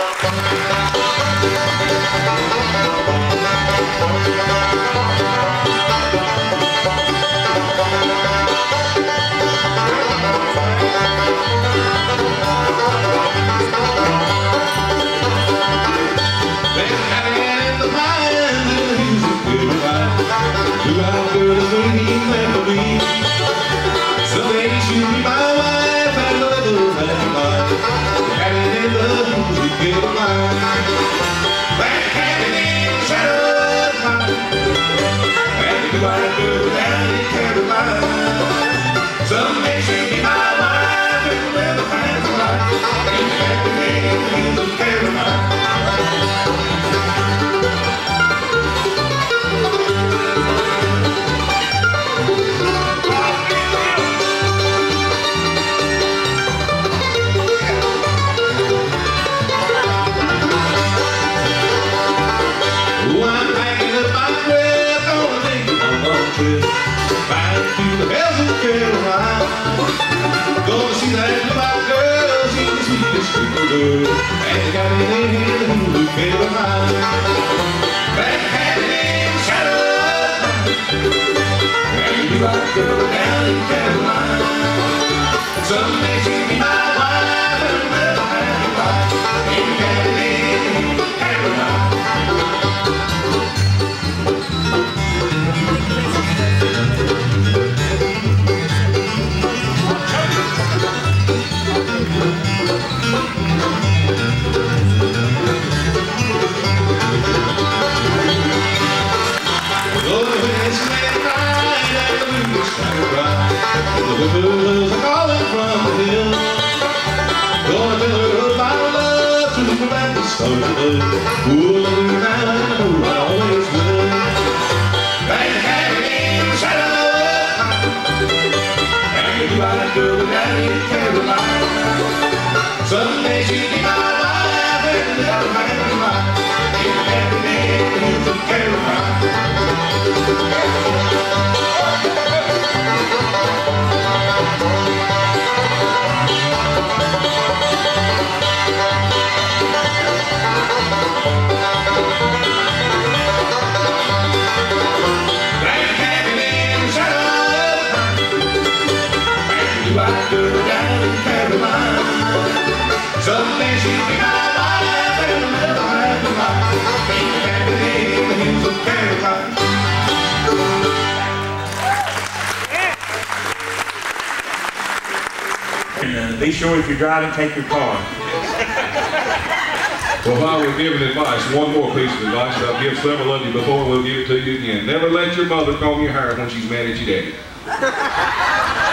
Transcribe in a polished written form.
Be sure if you're driving, take your car. Well, while we're giving advice, one more piece of advice. I've given several of you before, we'll give it to you again. Never let your mother comb your hair when she's mad at your daddy.